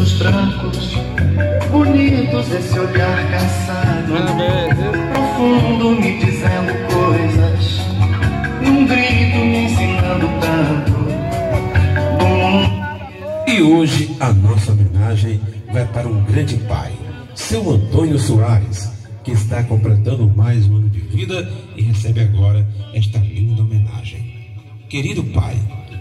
cabelos brancos, bonitos, esse olhar cansado, profundo, me dizendo coisas, num grito me ensinando tanto. E hoje a nossa homenagem vai para um grande pai, seu Antônio Soares, que está completando mais um ano de vida e recebe agora esta linda homenagem. Querido pai,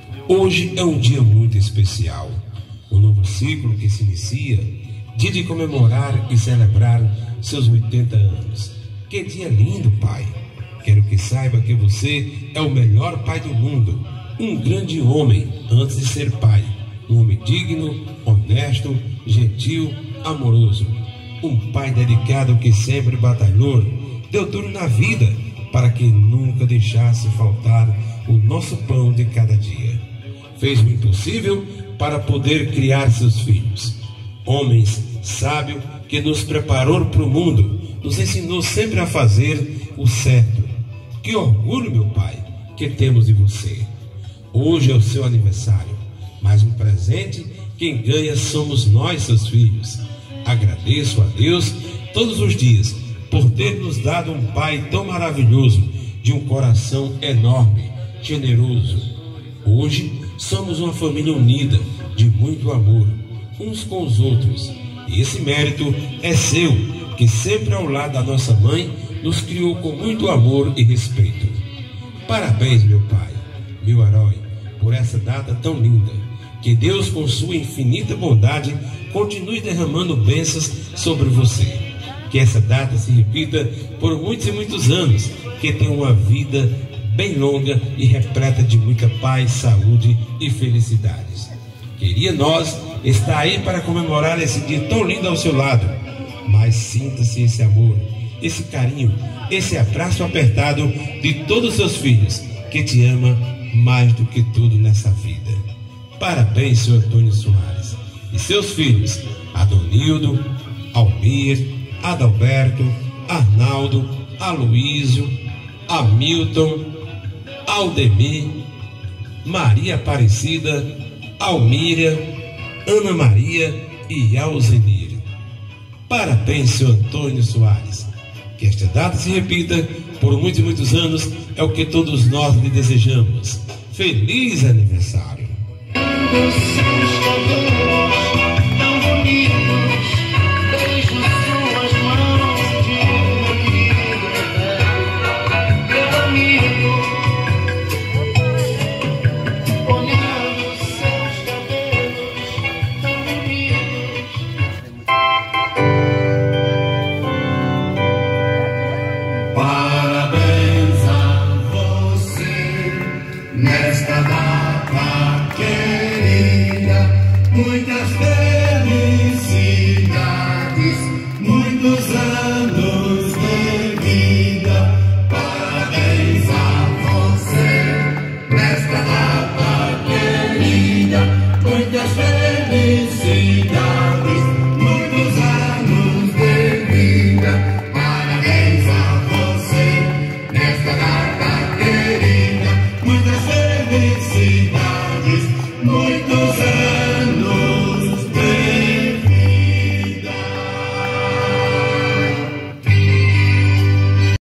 hoje é um dia muito especial, um novo ciclo que se inicia, dia de comemorar e celebrar seus 80 anos. Que dia lindo, pai! Quero que saiba que você é o melhor pai do mundo, um grande homem antes de ser pai, um homem digno, honesto, gentil, amoroso, um pai dedicado que sempre batalhou, deu duro na vida para que nunca deixasse faltar o nosso pão de cada dia. Fez o impossível para poder criar seus filhos. Homens sábios que nos preparou para o mundo, nos ensinou sempre a fazer o certo. Que orgulho, meu pai, que temos de você. Hoje é o seu aniversário, mas um presente quem ganha somos nós, seus filhos. Agradeço a Deus todos os dias por ter nos dado um pai tão maravilhoso, de um coração enorme, generoso. Hoje somos uma família unida, de muito amor, uns com os outros. E esse mérito é seu, que sempre ao lado da nossa mãe nos criou com muito amor e respeito. Parabéns, meu pai, meu herói, por essa data tão linda. Que Deus, com sua infinita bondade, continue derramando bênçãos sobre você. Que essa data se repita por muitos e muitos anos. Que tenha uma vida bem longa e repleta de muita paz, saúde e felicidades. Queria nós estar aí para comemorar esse dia tão lindo ao seu lado. Mas sinta-se esse amor, esse carinho, esse abraço apertado de todos os seus filhos, que te ama mais do que tudo nessa vida. Parabéns, seu Antônio Soares, e seus filhos, Adonildo, Almir, Adalberto, Arnaldo, Aloísio, Hamilton, Aldemir, Maria Aparecida, Almíria, Ana Maria e Alzenir. Parabéns, seu Antônio Soares. Que esta data se repita por muitos e muitos anos, é o que todos nós lhe desejamos. Feliz aniversário! Os seus cabelos